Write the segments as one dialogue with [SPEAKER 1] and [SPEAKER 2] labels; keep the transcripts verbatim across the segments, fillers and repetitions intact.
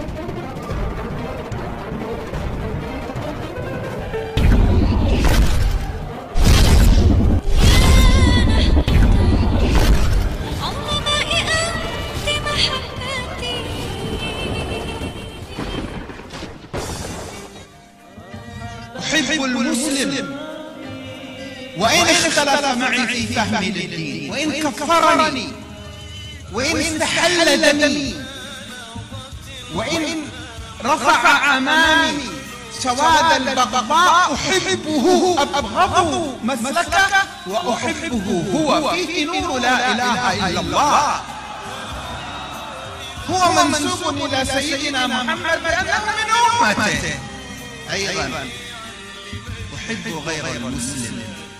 [SPEAKER 1] أحب المسلم وإن اختلف معي في فهمي للدين، وإن كفرني، وإن استحل دمي، وإن رفع أمامي سواد البغضاء، أحبه أبغضه مسلكه وأحبه هو، فيه نور لا إله إلا الله. هو منسوب إلى سيدنا محمد بأنه من أمته. أيضا أحب غير المسلم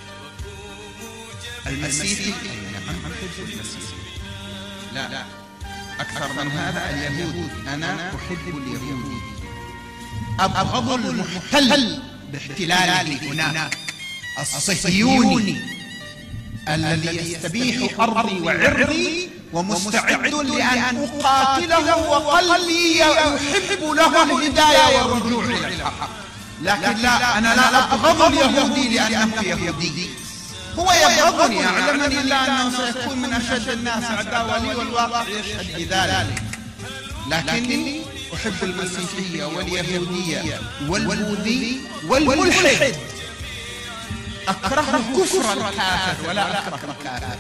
[SPEAKER 1] المسيحي، نعم أحب المسيحي، لا لا أكثر من هذا اليهود، أنا أحب اليهودي، أبغض المحتل باحتلاله هناك، الصهيوني الذي يستبيح أرضي وعرضي، ومستعد لأن أقاتله وقلبي يحب له الهداية والرجوع إلى الحق. لكن لا، أنا لا أبغض اليهودي لأنه يهودي، هو يبغضني، يعلمني الله أنه سيكون من أشد الناس عداوة لي، والواقع يشهد بذلك. لكني أحب المسيحية واليهودية والبوذي والملحد. أكره كفر الكافر ولا أكره الكافر،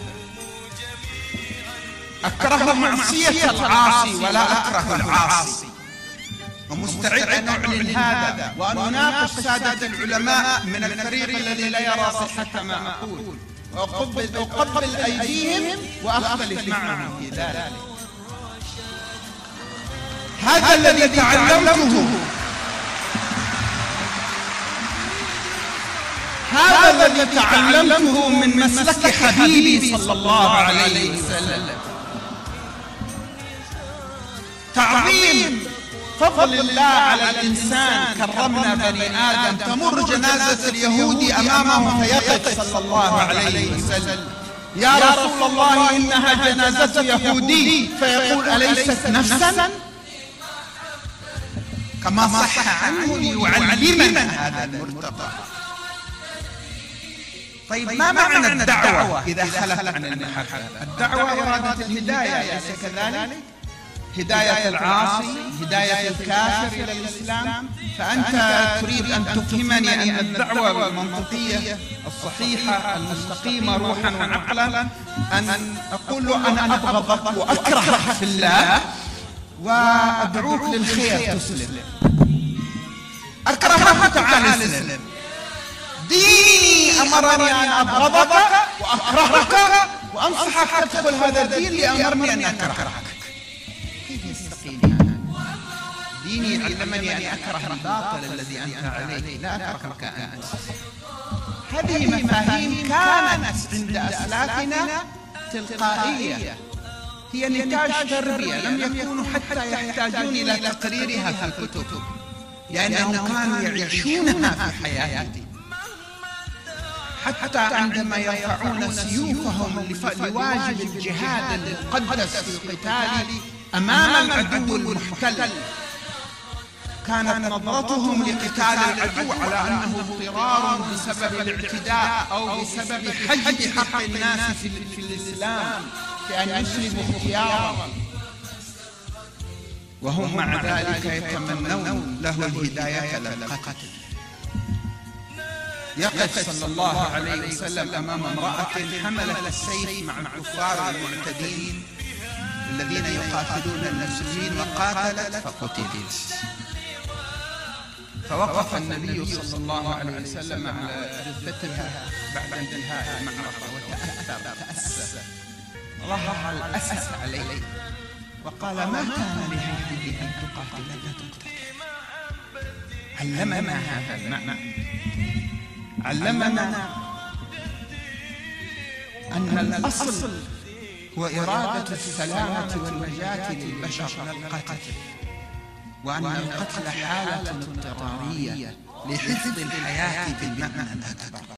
[SPEAKER 1] أكره معصية العاصي ولا أكره العاصي، ومستعد أن أعلن هذا وأن أناقش سادة العلماء من الفريق الذي لا يرى صحة ما أقول، وأقبل, وأقبل أيديهم وأختلف معهم في ذلك. هذا الذي تعلمته، هذا الذي تعلمته من مسلك حبيبي صلى الله عليه وسلم، تعظيم فضل الله على الإنسان. كرمنا بني آدم، تمر جنازة اليهودي أمامه فيقف صلى الله عليه وسلم: يا رسول الله إنها جنازة يهودي، فيقول: أليست نفسا؟ كما صح عنه ليعلمنا هذا المرتضى. طيب ما معنى الدعوة إذا خلت عن المحبة؟ الدعوة إرادة الهداية، أليس كذلك؟ هداية العاصي، هداية الكافر إلى الإسلام. فأنت تريد أن تفهمني أن الدعوة المنطقية الصحيحة المستقيمة روحا وعقلا أن أقول له أنا أبغضك وأكرهك في الله وأدعوك للخير تسلم. أكرهك تعال اسلم. ديني أمرني أن أبغضك وأكرهك وأنصحك تدخل هذا الدين لأمرني أن أكرهك. ديني علمني أن أكره الباطل الذي أنت عليه، لا أكرهك أنت. هذه مفاهيم كانت عند أسلافنا تلقائية، هي نتاج تربية، لم يكونوا حتى يحتاجون إلى تقريرها في الكتب، لأنهم كانوا يعيشونها في حياتهم. حتى عندما يرفعون سيوفهم لواجب الجهاد المقدس في القتال أمام العدو المحتل، كانت نظرتهم لقتال العدو على أنه اضطرار بسبب الاعتداء أو بسبب حجب حق الناس في, في الإسلام، كأن يسلبوا اختيارا، وهم مع ذلك يتمنون له الهداية للقتل. يقف صلى الله عليه وسلم أمام امرأة حملت السيف مع الكفار المعتدين الذين يقاتلون المسلمين، وقاتلت فقتلت. فوقف النبي صلى الله عليه وسلم على جثتها بعد انتهاء المعركة وتأثر تأسى، ظهر الأسى عليه وقال: ما كان لهذه أن تقاتل لا تقتل. علمنا هذا المعنى، علمنا أن الأصل هو إرادة السلامة والنجاة للبشر من القتل، وأن القتل حالة اضطرارية لحفظ الحياة بالمعنى الأكبر.